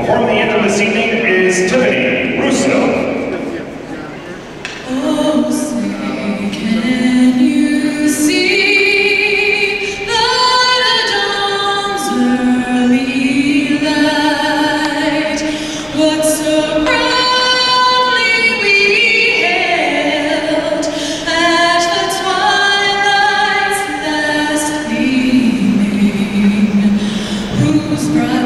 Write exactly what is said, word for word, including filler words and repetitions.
performing the anthem this evening is Tiffany Russo. Oh, say, can you see by the dawn's early light what so proudly we hailed at the twilight's last gleaming, whose bright